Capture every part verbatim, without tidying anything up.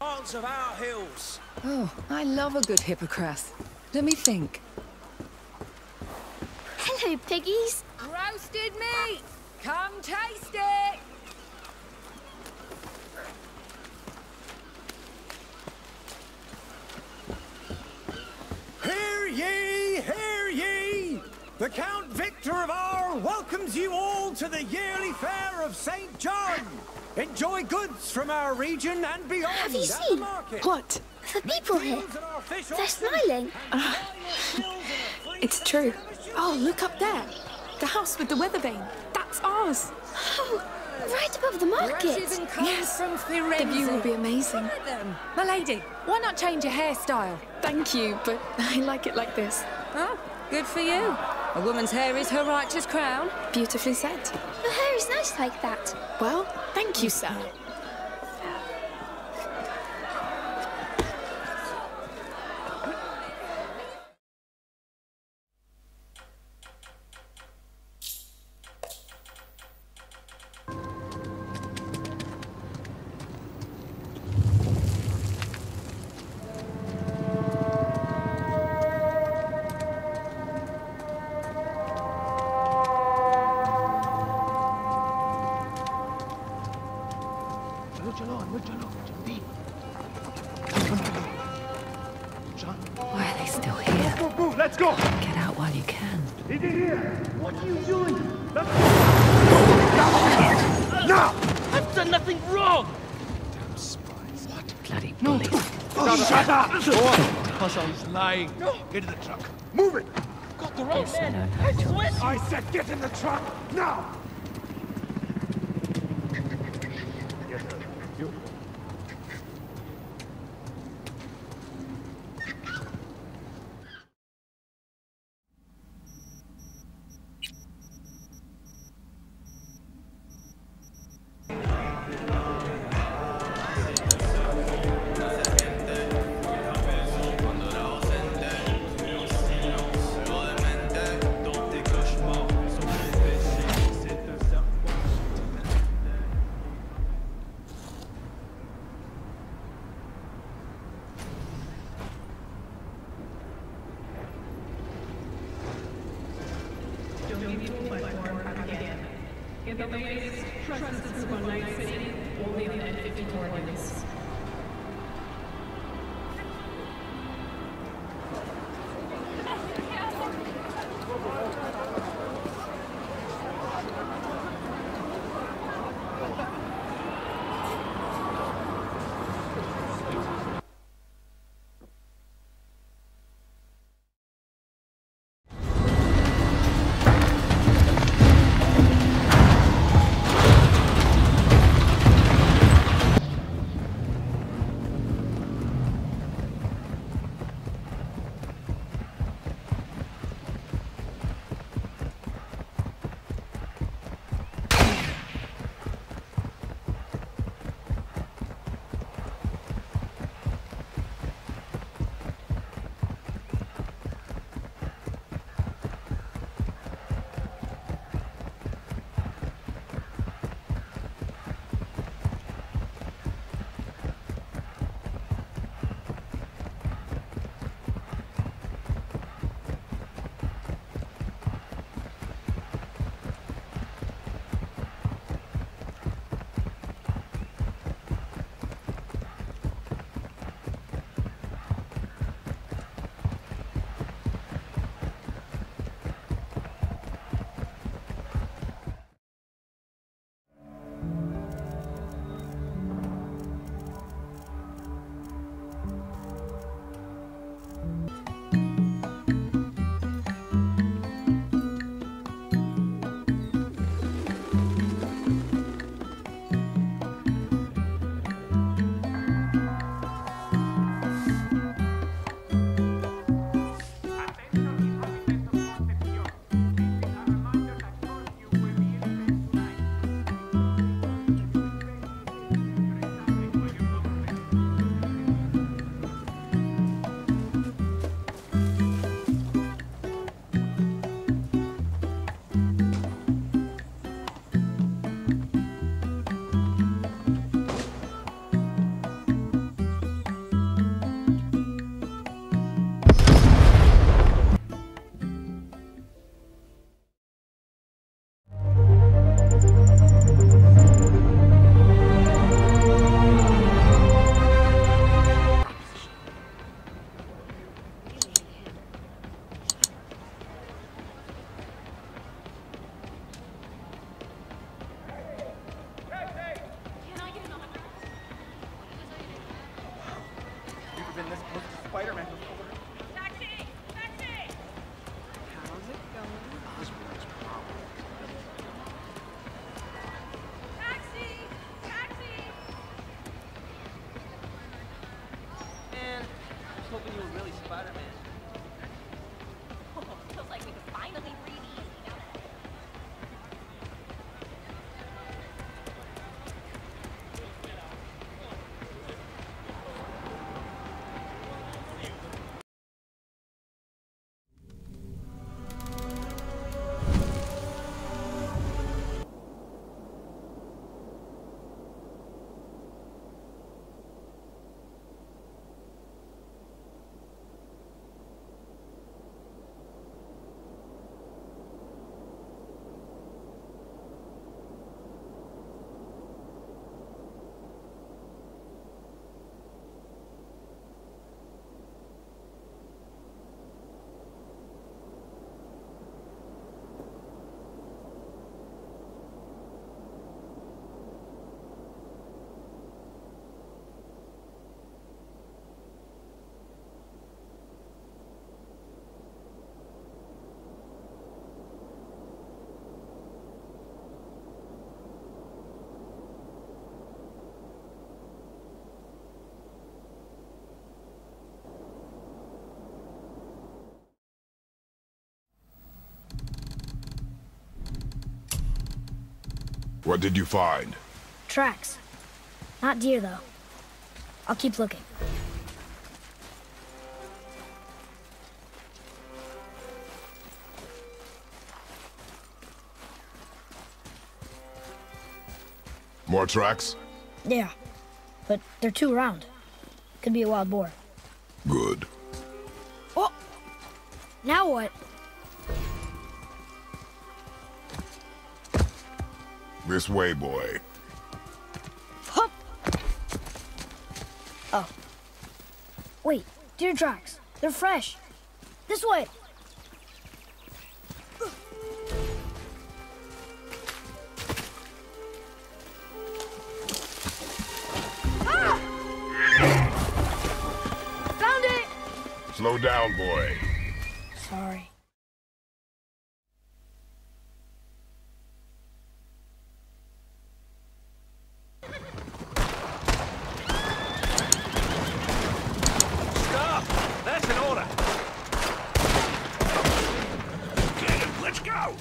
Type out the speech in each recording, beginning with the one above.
Parts of our hills. Oh, I love a good hippocras. Let me think. Hello, piggies. Roasted meat! Come taste it! Hear ye, hear ye! The Count Victor of Arles welcomes you all to the yearly fair of Saint John. Enjoy goods from our region and beyond. Have you at seen? the market. What? The people here. They're smiling. Uh, it's true. Oh, look up there. The house with the weather vane. That's ours. Oh, right above the market. Yes, from the view will be amazing. My lady, why not change your hairstyle? Thank you, but I like it like this. Oh, good for you. A woman's hair is her righteous crown. Beautifully said. Your hair is nice like that. Well, thank you, sir. Why are they still here? Move, move, let's go! Get out while you can. Is it here? What are you doing? Let's now! I've done nothing wrong! Damn spies. What? Bloody bullies. Oh, shut up! He's lying. No. Get in the truck. Move it! Got the wrong Yes, I man. don't have to. Sweat. I said get in the truck! Now! Yes, sir. You. In the latest Trusted Super Night City, only the N fifty coordinates. Feels like we can finally breathe easy now that What did you find? Tracks. Not deer, though. I'll keep looking. More tracks? Yeah, but they're too round. Could be a wild boar. Good. Oh! Now what? This way, boy. Hup! Oh. Wait, deer tracks. They're fresh. This way! Ah! Found it! Slow down, boy. Sorry. That's an order. Okay, let's go.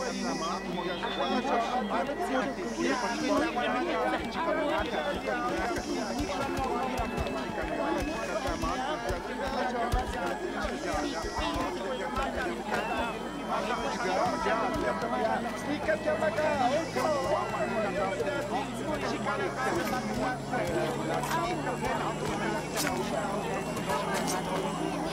Sneak